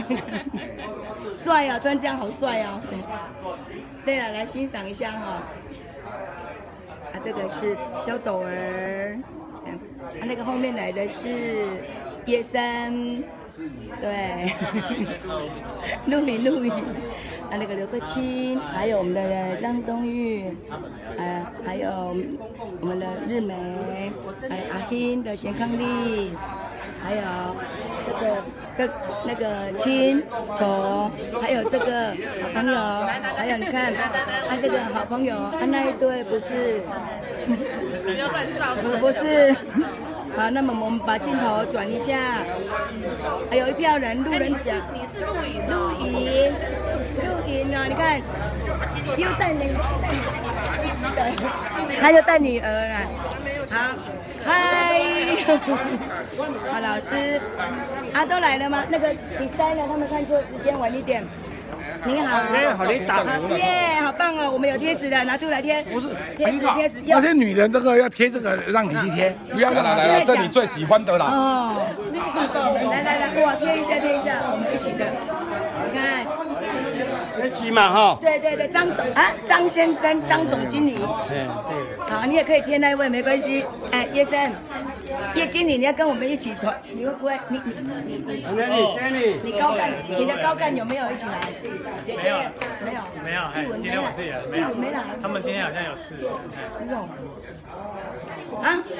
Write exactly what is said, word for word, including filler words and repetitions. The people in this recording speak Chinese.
帅啊，穿这样好帅哦。对了，来欣赏一下哈。啊，这个是小斗儿，啊，那个后面来的是叶森，对，陆羽陆羽，啊，那个刘克清，还有我们的张东玉，呃，还有我们的日梅，还有阿欣的贤康利，还有这个这那个青虫，还有这个好朋友，还有你看，他这个好朋友，他那一对不是， 不要乱照， 不是。好，那么我们把镜头转一下，还有一票人，路人甲， 你是录影， 露营，露营啊！你看，又带女，他又带女儿了。好，嗨，好老师，啊都来了吗？那个比赛呢？他们看错时间，晚一点。您好， 这好你打耶，好棒哦！我们有贴纸的，拿出来贴。 不是贴纸，贴纸。 那些女人这个要贴这个，让你去贴，不要让来来，这你最喜欢的啦。 哦，来来来，哇，贴一下贴一下，我们一起的，你看。 一起嘛哈。 对对对，张董啊，张先生，张总经理。 嗯， 好，你也可以贴那一位，没关系。哎，叶生，叶经理，你要跟我们一起团，你会不会？你你你你 ，Jenny，Jenny， 你高干，你的高干有没有一起来？姐姐没有， 没有，哎，今天我自己来， 没有，没来。 他们今天好像有事。 是哦。啊。